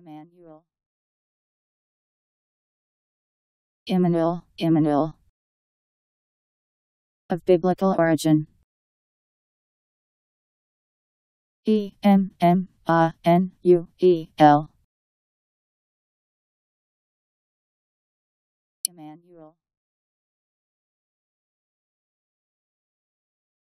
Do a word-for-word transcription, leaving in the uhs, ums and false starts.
Emmanuel. Immanuel, Immanuel. Of biblical origin. E M M A N U E L. Emmanuel.